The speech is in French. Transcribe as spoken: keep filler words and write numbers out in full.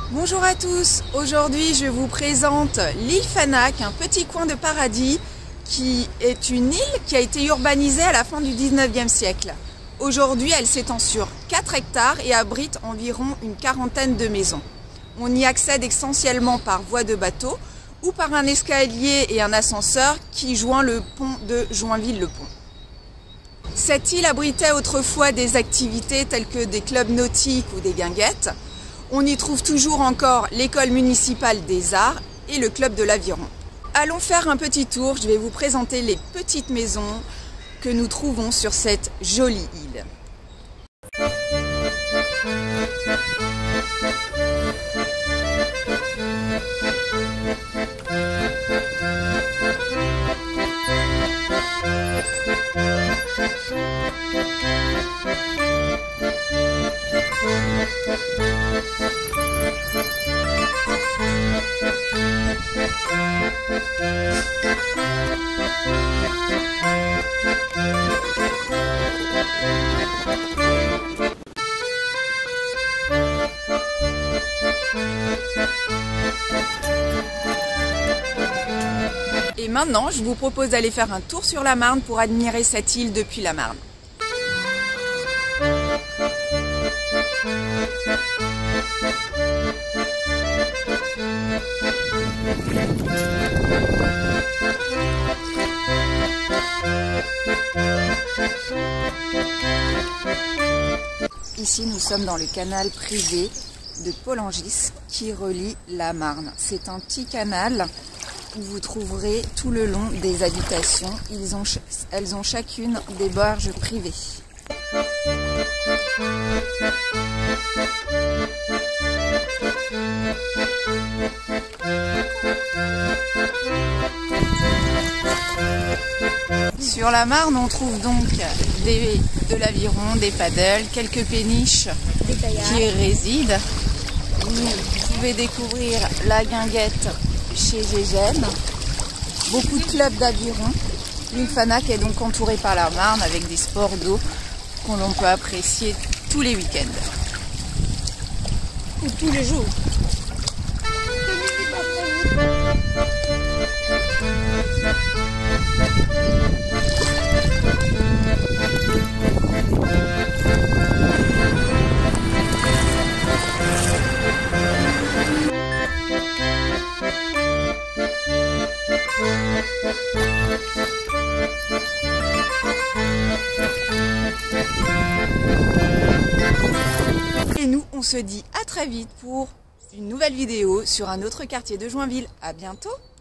Bonjour à tous, aujourd'hui je vous présente l'île Fanac, un petit coin de paradis qui est une île qui a été urbanisée à la fin du dix-neuvième siècle. Aujourd'hui elle s'étend sur quatre hectares et abrite environ une quarantaine de maisons. On y accède essentiellement par voie de bateau ou par un escalier et un ascenseur qui joint le pont de Joinville-le-Pont. Cette île abritait autrefois des activités telles que des clubs nautiques ou des guinguettes. On y trouve toujours encore l'école municipale des arts et le club de l'aviron. Allons faire un petit tour, je vais vous présenter les petites maisons que nous trouvons sur cette jolie île. Et maintenant, je vous propose d'aller faire un tour sur la Marne pour admirer cette île depuis la Marne. Ici, nous sommes dans le canal privé de Polengis qui relie la Marne. C'est un petit canal où vous trouverez tout le long des habitations. Ils ont, elles ont chacune des barges privées. Sur la Marne, on trouve donc des, de l'aviron, des paddles, quelques péniches qui y résident. Vous pouvez découvrir la guinguette chez Gégène, beaucoup de clubs d'aviron. L'île Fanac est donc entourée par la Marne avec des sports d'eau qu'on l'on peut apprécier tous les week-ends. Ou tous les jours. Et nous, on se dit à très vite pour une nouvelle vidéo sur un autre quartier de Joinville. À bientôt!